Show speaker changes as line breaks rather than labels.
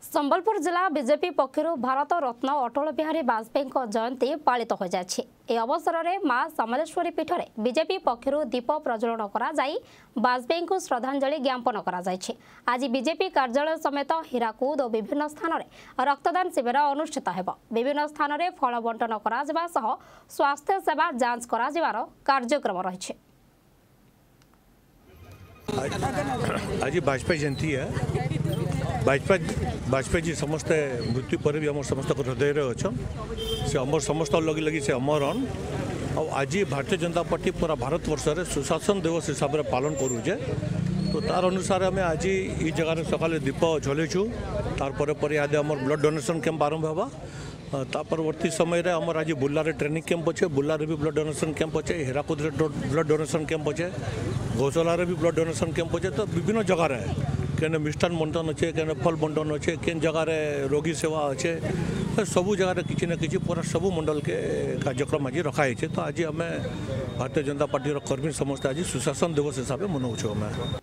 संबलपुर जिला बीजेपी पक्षर भारत रत्न अटल बिहारी वाजपेयी जयंती पालित हो जाएगी। ए अवसर में मां समलेश्वरी पीठ में बीजेपी पक्षर दीप प्रज्वलन वाजपेयी को श्रद्धांजलि ज्ञापन कर। आज बीजेपी कार्यालय समेत हीराकुद और विभिन्न स्थान में रक्तदान शिविर अनुष्ठित हो। विभिन्न स्थान में फल बंटन कर स्वास्थ्य सेवा जांच कर कार्यक्रम रही।
आज वाजपेयी जयंती है। वाजपेयी जी समस्ते मृत्यु पर भी आम समस्त हृदय अच्छा से अमर समस्त लगी लगी से अमरन। आज भारतीय जनता पार्टी पूरा भारत वर्ष में सुशासन दिवस हिसाब से पालन करुचे। तो तार अनुसार आम आज ये जगह सका दीप झलैचु। तार याद आम ब्लड डोनेशन कैंप आरंभ होगा। परवर्ती समय रे आम आज बुर्ला ट्रेनिंग कैंप अच्छे, बुर्ला भी ब्लड डोनेशन कैंप अच्छे, हीराकुद ब्लड डोनेशन कैंप अच्छे, घोसला भी ब्लड डोनेशन कैंप अच्छे। तो विभिन्न जगह केने मिष्टान बंटन अच्छे, केने फल बंटन अच्छे, केन जगह रोगी सेवा अच्छे। तो सबू जगह किसी न किसी पूरा सबू मंडल के कार्यक्रम आज रखाई। तो आज आम भारतीय जनता पार्टी कर्मी समस्त आज सुशासन दिवस हिसाब से मनाऊँ।